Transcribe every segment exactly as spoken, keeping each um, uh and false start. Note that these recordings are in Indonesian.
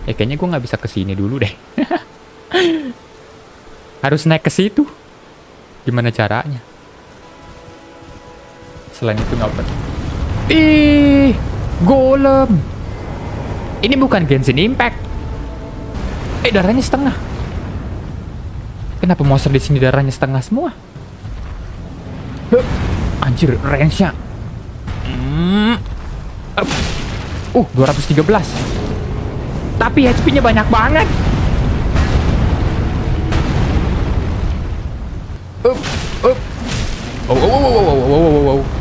Ya kayaknya gue nggak bisa kesini dulu deh. Harus naik ke situ. Gimana caranya? Selain itu nggak apa. Ih, golem. Ini bukan Genshin Impact. Eh, darahnya setengah. Kenapa monster di sini darahnya setengah semua? Hup. Anjir, range-nya. Hmm. Uh, dua ratus tiga belas. Tapi H P-nya banyak banget. Up, up. Oh, oh, oh, oh, oh, oh, oh, oh.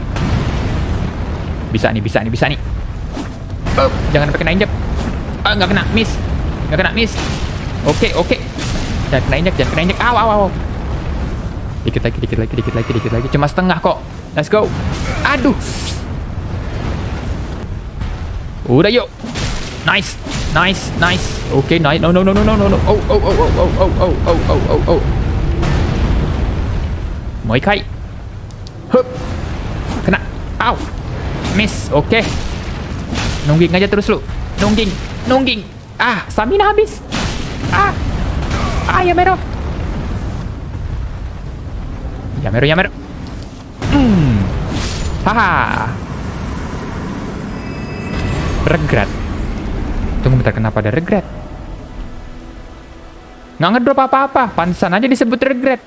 Bisa nih, bisa nih, bisa nih. Up, jangan sampai kena injek. Ah, nggak kena, miss. Nggak kena, miss. Oke, oke. Jangan kena injek, jangan kena injek. Aw, aw, aw. Dikit lagi, dikit lagi, dikit lagi, dikit lagi. Cuma setengah kok. Let's go. Aduh. Udah yuk. Nice. Nice, nice. Oke, okay, nice. No, no, no, no, no, no. Oh, oh, oh, oh, oh, oh, oh, oh, oh, oh, oh. Moi kai. Hup. Kena. Ow. Miss. Oke. Okay. Nungging aja terus lu. Nungging. Nungging. Ah, stamina habis. Ah. Ah, ya mero. Ya mero, ya mero. Hmm. Haha. Regret. Tunggu bentar, kenapa ada regret? Nggak ngedrop apa-apa. Pantesan aja disebut regret.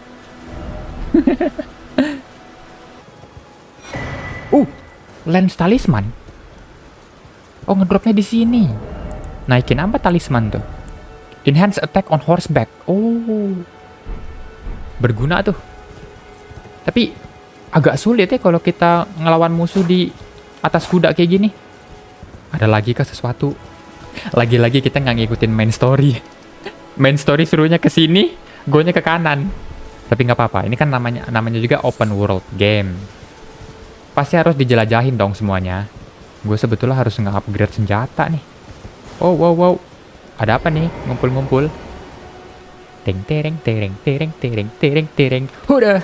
uh, lens talisman. Oh, ngedropnya di sini. Naikin apa talisman tuh? Enhance attack on horseback. Oh, berguna tuh. Tapi agak sulit ya kalau kita ngelawan musuh di atas kuda kayak gini. Ada lagi kah sesuatu? Lagi-lagi kita nggak ngikutin main story. Main story suruhnya ke sini, go-nya ke kanan. Tapi nggak apa-apa. Ini kan namanya namanya juga open world game. Pasti harus dijelajahin dong semuanya. Gue sebetulnya harus nge-upgrade senjata nih. Oh, wow, wow. Ada apa nih? Ngumpul-ngumpul. Teng tereng tereng tereng tereng tereng tereng. Udah.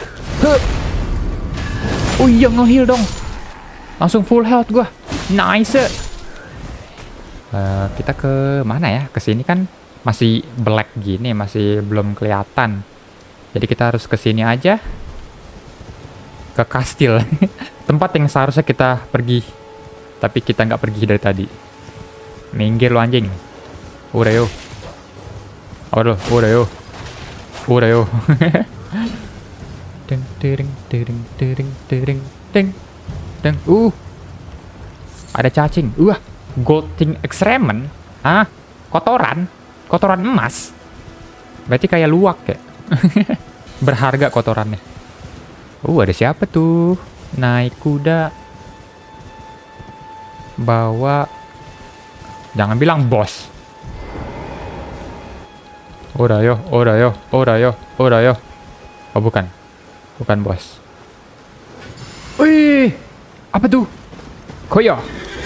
Oh iya, nge-heal dong. Langsung full health gue. Nice. Uh, kita ke mana ya? Ke sini kan masih black gini, masih belum kelihatan. Jadi kita harus ke sini aja. Ke kastil. Tempat yang seharusnya kita pergi. Tapi kita nggak pergi dari tadi. Minggir lo anjing. Udah yo. Udah, udah yo. Udah yo. Deng deng deng deng deng deng deng. Uh. Ada cacing. Wah. Golding excrement? Hah? Kotoran? Kotoran emas? Berarti kayak luwak ya? Berharga kotorannya. Uh, ada siapa tuh? Naik kuda. Bawa. Jangan bilang bos. Udah yo, udah yo, udah yo, udah yo. Oh bukan. Bukan bos. Wih! Apa tuh? Koyo.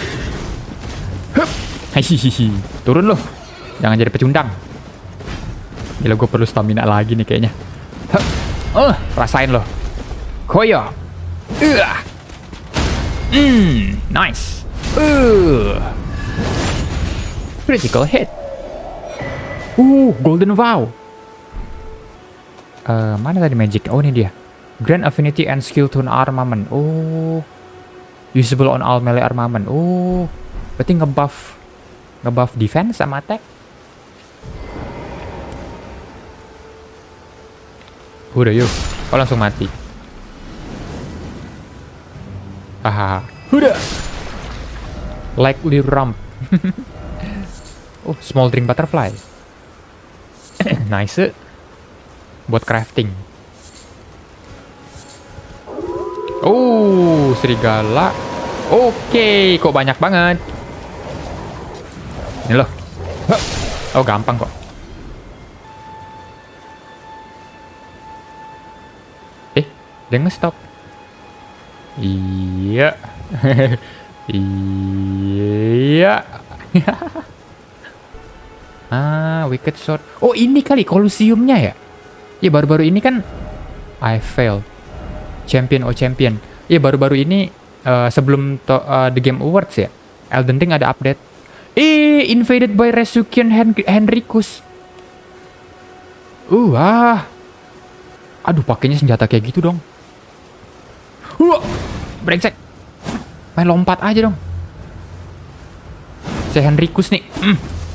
Hihihi, turun loh. Jangan jadi pecundang. Gila, gue perlu stamina lagi nih kayaknya. Oh, rasain loh. Koyo. Uh. Hmm, nice. Uh. Critical hit. Uh, golden vow. Uh, mana tadi magic? Oh, ini dia. Grand affinity and skill tune armament. Oh. Usable on all melee armament. Oh. Berarti ngebuff ngebuff defense sama attack. Udah yuk. Oh, langsung mati. Hahaha. Udah. Likely rump. Oh, smoldering butterfly. Nice. Buat crafting. Oh, serigala. Oke, kok banyak banget. Ini loh. Oh, gampang kok. Eh, dia nge-stop. Iya. Iya. Ah, wicked sword. Oh, ini kali Colosseumnya ya? Ya, baru-baru ini kan I failed. Champion oh champion. Ya, baru-baru ini uh, sebelum to, uh, The Game Awards ya. Elden Ring ada update. Eh, invaded by Resukian Hen Henricus. Uh, ah. Aduh, pakainya senjata kayak gitu dong. Uh, brengsek. Main lompat aja dong. Si Henricus nih. Mm.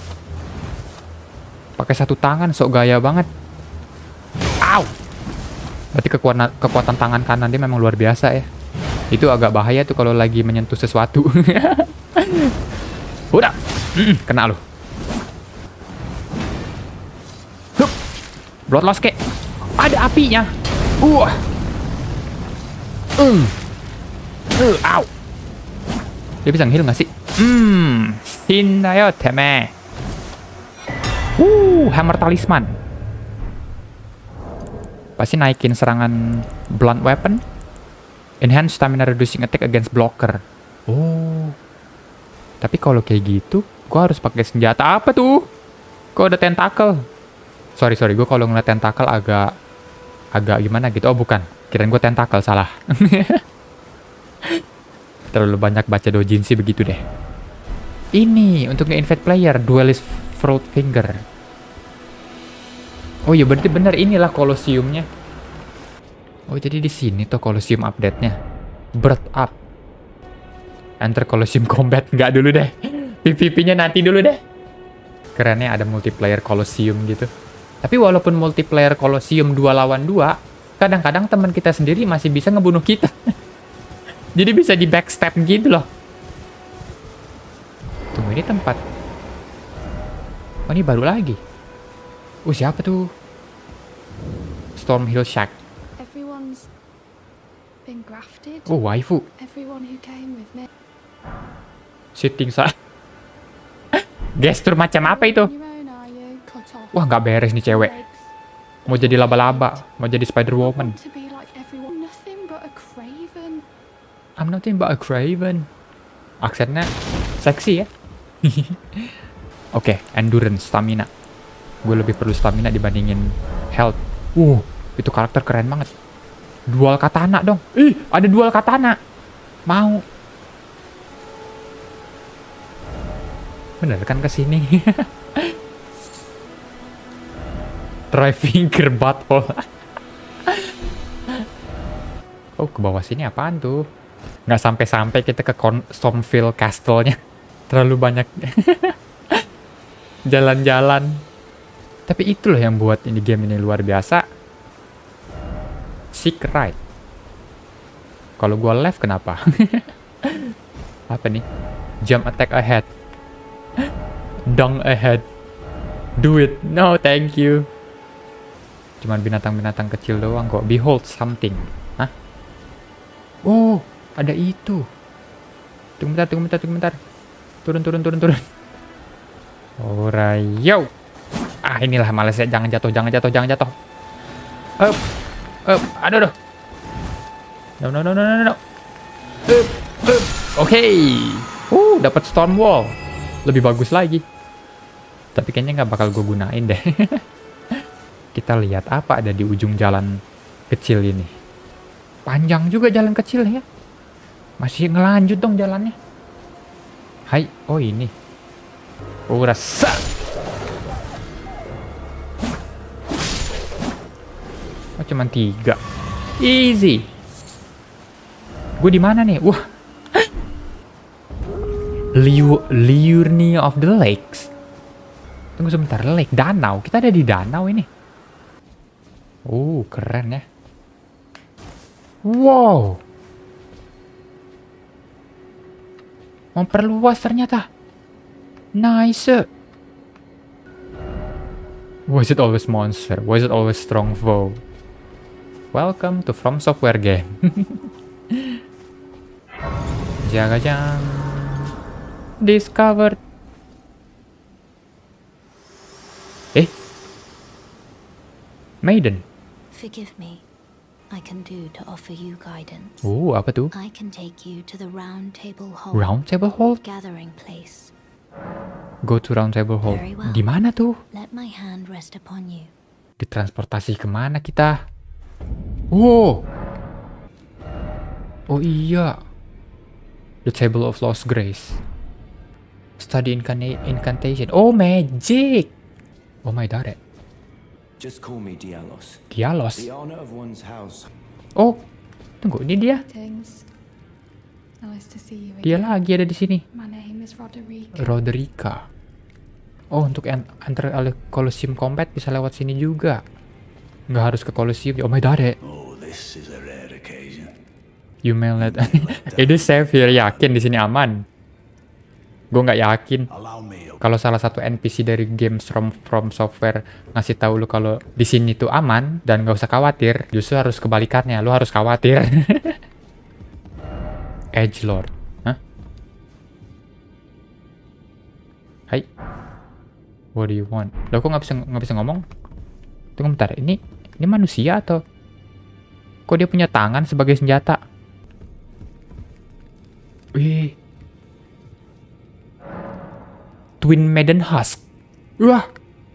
Pakai satu tangan, sok gaya banget. Au. Berarti kekuatan kekuatan tangan kanan dia memang luar biasa ya. Itu agak bahaya tuh kalau lagi menyentuh sesuatu. Udah. Mm-mm, kena lu. Hup. Bloodlust kek. Ada apinya. Uh. Uh. Uh, au. Dia bisa nge-heal nggak sih? Hmm. Shindayo teme. Uh, hammer talisman. Pasti naikin serangan blunt weapon. Enhance stamina reducing attack against blocker. Oh. Tapi kalau kayak gitu, gua harus pakai senjata apa tuh? Kok ada tentakel? Sorry sorry, gua kalau ngeliat tentakel agak agak gimana gitu. Oh bukan, kirain gua tentakel, salah. Terlalu banyak baca doujinshi begitu deh. Ini untuk nge-invade player, Duelist Fruit Finger. Oh iya berarti bener, inilah Colosseumnya. Oh jadi di sini tuh Colosseum update-nya. Birth up. Enter Colosseum Combat. Nggak dulu deh. P V P-nya nanti dulu deh. Kerennya ada multiplayer Colosseum gitu. Tapi walaupun multiplayer Colosseum dua lawan dua, kadang-kadang teman kita sendiri masih bisa ngebunuh kita. Jadi bisa di backstab gitu loh. Tunggu, ini tempat. Oh ini baru lagi. Oh siapa tuh? Stormhill Shack. Everyone's been grafted. Oh waifu. Everyone who came with me. Sitting sa. Gestur macam apa itu? Wah nggak beres nih cewek. Mau jadi laba-laba, mau jadi Spider Woman. I'm nothing but a craven. Aksennya seksi ya. Oke, okay, endurance, stamina. Gue lebih perlu stamina dibandingin health. Uh, itu karakter keren banget. Dual katana dong. Ih, ada dual katana. Mau. Bener kan kesini? Try finger butthole. Oh, ke bawah sini apaan tuh? Nggak sampai-sampai kita ke Stormfield Castle-nya. Terlalu banyak jalan-jalan. Tapi itulah yang buat ini game ini luar biasa. Seek right. Kalau gua left kenapa? Apa nih? Jump attack ahead. Dunk ahead. Do it. No, thank you. Cuman binatang-binatang kecil doang kok. Behold something. Hah? Oh, ada itu. Tunggu bentar, tunggu bentar, tunggu bentar. Turun, turun, turun, turun. Alright, yo. Ah, inilah males ya. Jangan jatuh, jangan jatuh, jangan jatuh. Up, up, aduh, aduh. No, no, no, no, no, no. Up, up. Oke. Okay. Uh, dapat storm wall. Lebih bagus lagi. Tapi kayaknya nggak bakal gue gunain deh. Kita lihat apa ada di ujung jalan kecil ini. Panjang juga jalan kecil ya. Masih ngelanjut dong jalannya. Hai, oh ini. Oh rasa. Oh cuman tiga. Easy. Gue di mana nih? Wah. Liu Liurni of the Lakes. Tunggu sebentar, lake, danau. Kita ada di danau ini. Oh, keren ya. Wow. Memperluas ternyata. Nice. Was it always monster? Was it always strong foe? Welcome to From Software game. Jaga-jang. Discovered. Eh? Maiden. Forgive me. I can do to offer you guidance. Oh, apa tuh? I can take you to the Round Table Hall. Round Table Hall? Gathering place. Go to Round Table Hall. Well. Di mana tuh? Let my hand rest upon you. Ditransportasi kemana kita? Wow. Oh iya. The Table of Lost Grace. Study incana- incantation. Oh, magic. Oh my god. Just call me Dialos. Dialos. The honor of one's house. Oh, tunggu, ini dia. Things. Nice to see you Dia again. lagi ada di sini. My name is Roderica. Roderica. Oh, untuk en- enter al Colosseum Combat bisa lewat sini juga. Nggak harus ke Colosseum. Oh my god. Oh, this is a rare occasion. You may let. Ini saya yakin di sini aman. Gue nggak yakin. Allow me. Kalau salah satu N P C dari games from from software ngasih tahu lu kalau di sini tuh aman dan nggak usah khawatir, justru harus kebalikannya, lu harus khawatir. Edgelord, hah? Hai, what do you want? Lo kok nggak bisa nggak bisa ngomong? Tunggu bentar, ini ini manusia atau kok dia punya tangan sebagai senjata? Wih. Twin Maiden Husk. Wah.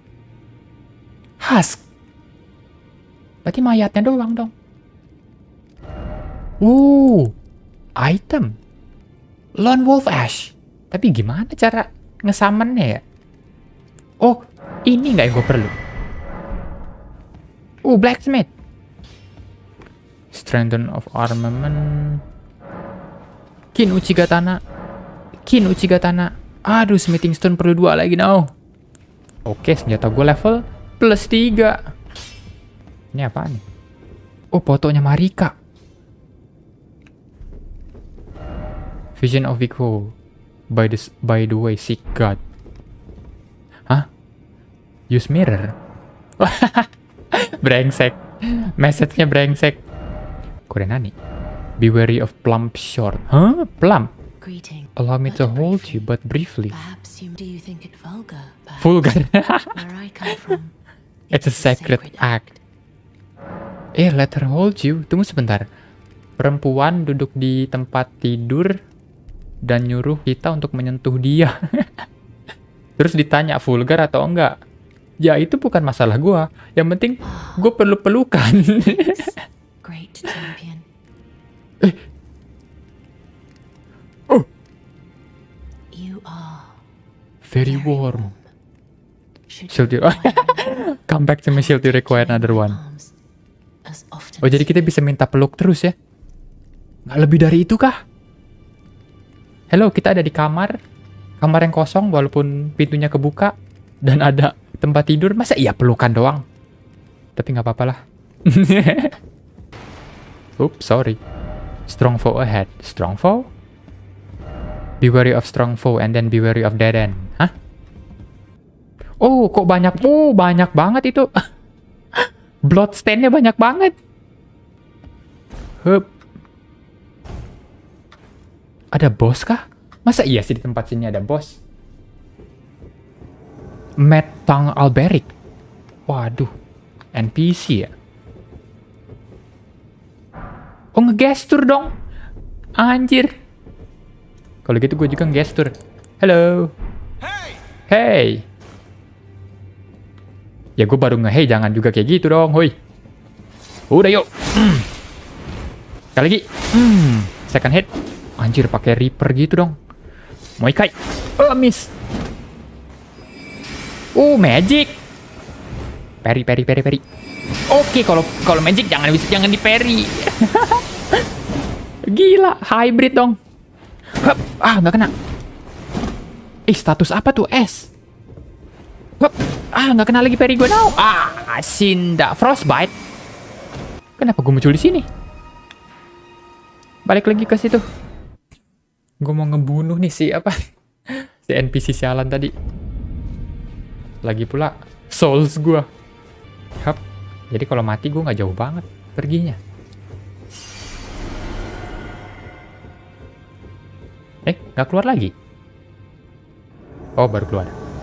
Husk. Berarti mayatnya doang dong. Uh. Item. Lone Wolf Ash. Tapi gimana cara ngesamannya ya? Oh, ini nggak yang gue perlu. Uh, Blacksmith. Strengthen of Armament. Kin Uchigatana. Kin Uchigatana. Aduh, Smithing Stone perlu dua lagi now. Oke, senjata gue level plus tiga. Ini apa nih? Oh, fotonya Marika. Vision of Vico. By the, by the way, seek God. Hah? Use mirror? Brengsek. Message-nya brengsek. Korenani. Be wary of plump short. Huh? Plump? Greeting. Allow me But to hold briefly. you, but briefly. Perhaps you do you think it vulgar? Perhaps Vulgar. where I come from. It's a sacred act. Eh, let her hold you. Tunggu sebentar. Perempuan duduk di tempat tidur dan nyuruh kita untuk menyentuh dia. Terus ditanya vulgar atau enggak. Ya, itu bukan masalah gua. Yang penting gue perlu pelukan. Great champion. Oh, You are very warm. Should Should you- require Come back to me, should you require another one? arms as often Oh, jadi as kita bisa minta peluk terus ya? Nggak lebih dari itu kah? Hello, kita ada di kamar. Kamar yang kosong walaupun pintunya kebuka. Dan ada tempat tidur. Masa iya pelukan doang? Tapi nggak apa-apa lah. Oops, sorry. Strong foe ahead. Strong foe? Be wary of strong foe and then be wary of dead end. Hah? Oh, kok banyak? Oh, banyak banget itu. Bloodstain-nya banyak banget. Hup. Ada bos kah? Masa iya sih di tempat sini ada bos? Matt Tang Alberic. Waduh. N P C ya? Oh, ngegestur dong. Anjir. Kalau gitu gue juga ngegestur. Hello. Hey. Ya gue baru nge-hey, jangan juga kayak gitu dong, hoi. Udah yuk. Mm. Sekali lagi. Mm. Second hit. Anjir, pakai Reaper gitu dong. Muay Kai. Oh, miss. Oh, magic. Parry, parry, parry, parry. Oke, kalau kalau magic jangan bisa jangan di parry. Gila, hybrid dong. Hup. Ah, nggak kena. Ih, status apa tuh? S. Hup. Ah, nggak kena lagi parry gue now. Ah, Sinda. Frostbite. Kenapa gue muncul di sini? Balik lagi ke situ. Gue mau ngebunuh nih si apa? Si N P C sialan tadi. Lagi pula souls gue. Hup. Jadi kalau mati gue nggak jauh banget perginya. Eh, nggak keluar lagi? Oh, baru keluar.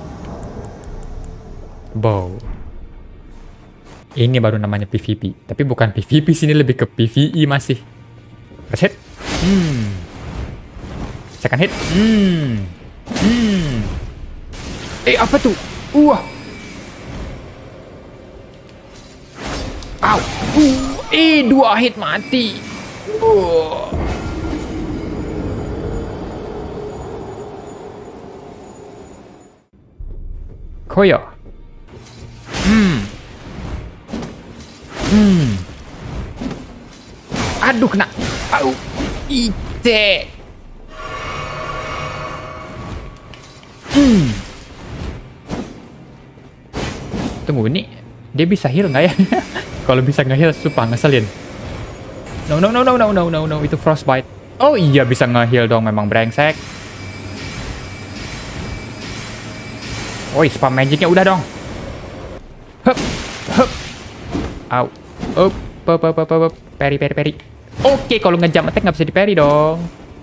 Bow. Ini baru namanya P V P. Tapi bukan P V P, sini lebih ke P V E masih. First hit. Hmm. Second hit. Hmm. Hmm. Eh, apa tuh? Wah. Au. Uh. Eh, dua hit mati. Uh. Koyo. Hmm. Hmm. Aduh, kena. Au. Ite. Hmm. Tunggu, ini dia bisa heal nggak ya? Kalau bisa nge-heal, sumpah ngeselin. No, no, no, no, no, no, no, no. Itu frostbite. Oh iya, bisa nge-heal dong, memang brengsek. Oh, spam magicnya udah dong. Hup, hup. Au. Up, up, up, up, up. Peri, peri, peri. Oke, kalau nge-jump attack nggak bisa di-parry dong.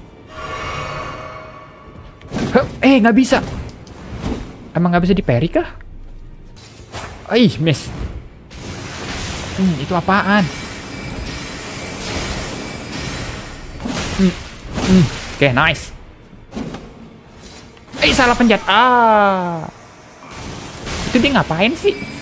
Hup, eh, nggak bisa. Emang nggak bisa di-parry kah? Ih, miss. Hmm, itu apaan? Hmm, hmm. Oke, okay, nice. Eh, salah pencet. Ah. Itu dia ngapain sih?